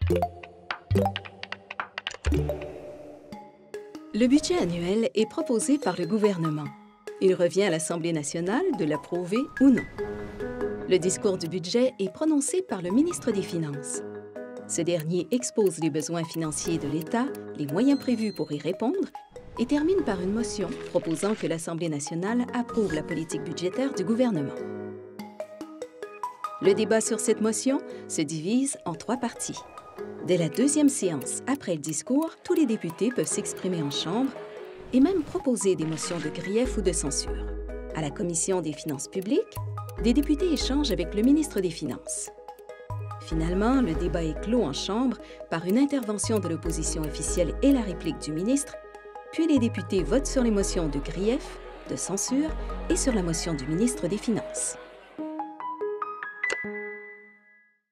Le budget annuel est proposé par le gouvernement. Il revient à l'Assemblée nationale de l'approuver ou non. Le discours du budget est prononcé par le ministre des Finances. Ce dernier expose les besoins financiers de l'État, les moyens prévus pour y répondre, et termine par une motion proposant que l'Assemblée nationale approuve la politique budgétaire du gouvernement. Le débat sur cette motion se divise en 3 parties. Dès la deuxième séance, après le discours, tous les députés peuvent s'exprimer en Chambre et même proposer des motions de grief ou de censure. À la Commission des finances publiques, des députés échangent avec le ministre des Finances. Finalement, le débat est clos en Chambre par une intervention de l'opposition officielle et la réplique du ministre, puis les députés votent sur les motions de grief, de censure et sur la motion du ministre des Finances.